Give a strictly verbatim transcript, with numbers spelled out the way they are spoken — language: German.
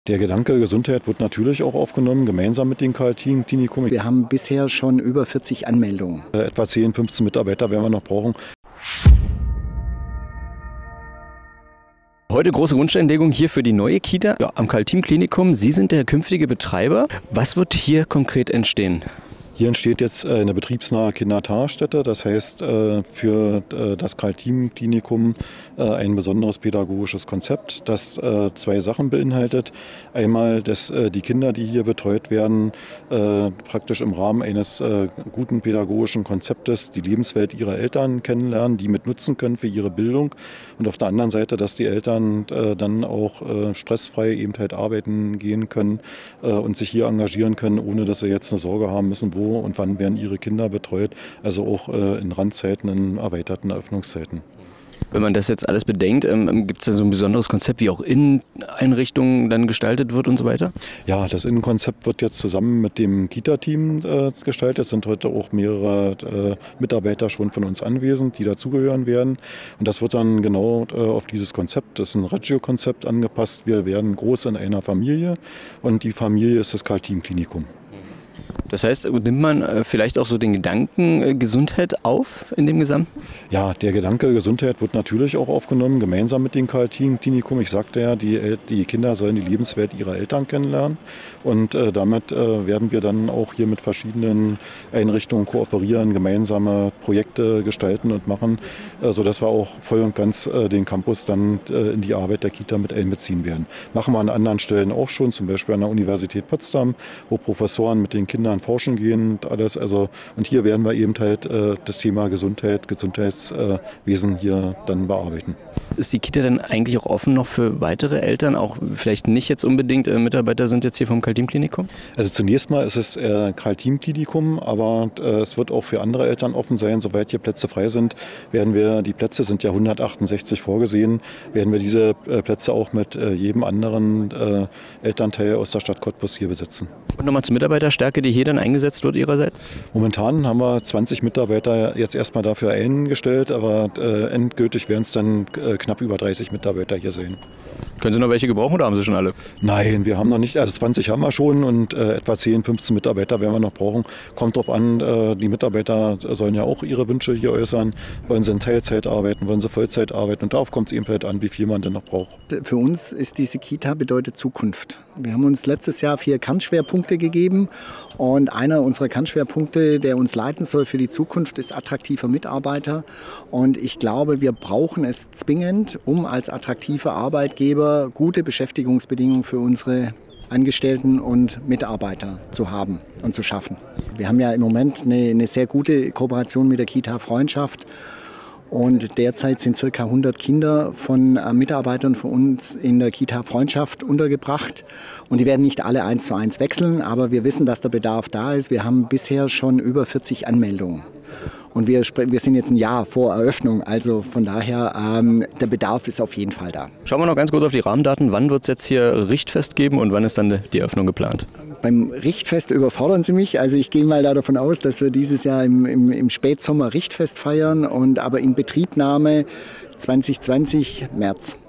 Der Gedanke Gesundheit wird natürlich auch aufgenommen, gemeinsam mit dem K L-Klinikum. Wir haben bisher schon über vierzig Anmeldungen. Äh, etwa zehn, fünfzehn Mitarbeiter werden wir noch brauchen. Heute große Grundsteinlegung hier für die neue Kita ja, am K L-Klinikum. Sie sind der künftige Betreiber. Was wird hier konkret entstehen? Hier entsteht jetzt eine betriebsnahe Kindertagesstätte, das heißt für das K L-Klinikum ein besonderes pädagogisches Konzept, das zwei Sachen beinhaltet. Einmal, dass die Kinder, die hier betreut werden, praktisch im Rahmen eines guten pädagogischen Konzeptes die Lebenswelt ihrer Eltern kennenlernen, die mit nutzen können für ihre Bildung. Und auf der anderen Seite, dass die Eltern dann auch stressfrei eben halt arbeiten gehen können und sich hier engagieren können, ohne dass sie jetzt eine Sorge haben müssen, wo und wann werden ihre Kinder betreut, also auch äh, in Randzeiten, in erweiterten Öffnungszeiten. Wenn man das jetzt alles bedenkt, ähm, gibt es da so ein besonderes Konzept, wie auch Inneneinrichtungen dann gestaltet wird und so weiter? Ja, das Innenkonzept wird jetzt zusammen mit dem Kita-Team äh, gestaltet. Es sind heute auch mehrere äh, Mitarbeiter schon von uns anwesend, die dazugehören werden. Und das wird dann genau äh, auf dieses Konzept, das ist ein Reggio-Konzept angepasst. Wir werden groß in einer Familie und die Familie ist das K L-Klinikum. Das heißt, nimmt man vielleicht auch so den Gedanken Gesundheit auf in dem Gesamten? Ja, der Gedanke Gesundheit wird natürlich auch aufgenommen, gemeinsam mit dem K L-Klinikum. Ich sagte ja, die, die Kinder sollen die Lebenswelt ihrer Eltern kennenlernen. Und äh, damit äh, werden wir dann auch hier mit verschiedenen Einrichtungen kooperieren, gemeinsame Projekte gestalten und machen, äh, sodass wir auch voll und ganz äh, den Campus dann äh, in die Arbeit der Kita mit einbeziehen werden. Machen wir an anderen Stellen auch schon, zum Beispiel an der Universität Potsdam, wo Professoren mit den Kindern forschen gehen und alles. Also, und hier werden wir eben halt äh, das Thema Gesundheit, Gesundheitswesen äh, hier dann bearbeiten. Ist die Kita denn eigentlich auch offen noch für weitere Eltern, auch vielleicht nicht jetzt unbedingt äh, Mitarbeiter sind jetzt hier vom K L-Klinikum? Also zunächst mal ist es äh, K L-Klinikum, aber äh, es wird auch für andere Eltern offen sein. Sobald hier Plätze frei sind, werden wir, die Plätze sind ja hundertachtundsechzig vorgesehen, werden wir diese äh, Plätze auch mit äh, jedem anderen äh, Elternteil aus der Stadt Cottbus hier besetzen. Und nochmal zur Mitarbeiterstärke, die hier dann eingesetzt wird ihrerseits? Momentan haben wir zwanzig Mitarbeiter jetzt erstmal dafür eingestellt, aber äh, endgültig werden es dann äh, knapp über dreißig Mitarbeiter hier sein. Können Sie noch welche gebrauchen oder haben Sie schon alle? Nein, wir haben noch nicht, also zwanzig haben wir schon und äh, etwa zehn, fünfzehn Mitarbeiter werden wir noch brauchen. Kommt drauf an, äh, die Mitarbeiter sollen ja auch ihre Wünsche hier äußern. Wollen sie in Teilzeit arbeiten, wollen sie Vollzeit arbeiten und darauf kommt es eben halt an, wie viel man denn noch braucht. Für uns ist diese Kita bedeutet Zukunft. Wir haben uns letztes Jahr vier Kernschwerpunkte gegeben und einer unserer Kernschwerpunkte, der uns leiten soll für die Zukunft, ist attraktiver Mitarbeiter. Und ich glaube, wir brauchen es zwingend, um als attraktiver Arbeitgeber gute Beschäftigungsbedingungen für unsere Angestellten und Mitarbeiter zu haben und zu schaffen. Wir haben ja im Moment eine, eine sehr gute Kooperation mit der Kita Freundschaft. Und derzeit sind ca. hundert Kinder von äh, Mitarbeitern von uns in der Kita Freundschaft untergebracht. Und die werden nicht alle eins zu eins wechseln, aber wir wissen, dass der Bedarf da ist. Wir haben bisher schon über vierzig Anmeldungen. Und wir, wir sind jetzt ein Jahr vor Eröffnung, also von daher, ähm, der Bedarf ist auf jeden Fall da. Schauen wir noch ganz kurz auf die Rahmendaten. Wann wird es jetzt hier Richtfest geben und wann ist dann die Eröffnung geplant? Beim Richtfest überfordern Sie mich. Also ich gehe mal da davon aus, dass wir dieses Jahr im, im, im Spätsommer Richtfest feiern, und aber in Betriebnahme zwanzig zwanzig März.